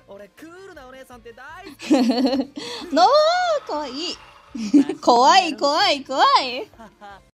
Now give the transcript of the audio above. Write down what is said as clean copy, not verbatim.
俺クールなお姉さんって大好き。 のーかわいい。怖い怖い怖い。